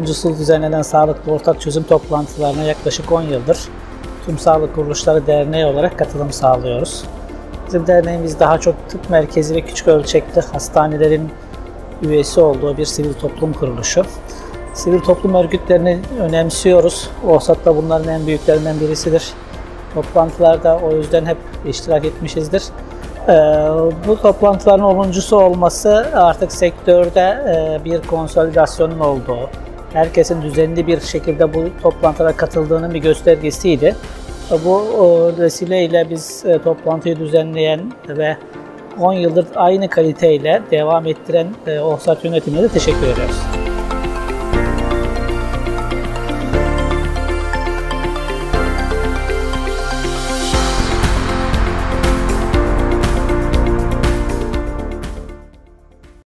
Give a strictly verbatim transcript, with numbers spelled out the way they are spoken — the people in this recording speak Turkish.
onuncusu düzenlenen sağlıklı ortak çözüm toplantılarına yaklaşık on yıldır tüm sağlık kuruluşları derneği olarak katılım sağlıyoruz. Bizim derneğimiz daha çok tıp merkezi ve küçük ölçekli hastanelerin üyesi olduğu bir sivil toplum kuruluşu. Sivil toplum örgütlerini önemsiyoruz. OSAT da bunların en büyüklerinden birisidir. Toplantılarda o yüzden hep iştirak etmişizdir. Bu toplantıların onuncusu olması artık sektörde bir konsolidasyonun olduğu, herkesin düzenli bir şekilde bu toplantılara katıldığının bir göstergesiydi. Bu vesileyle biz toplantıyı düzenleyen ve on yıldır aynı kaliteyle devam ettiren OSAT yönetimine de teşekkür ediyoruz.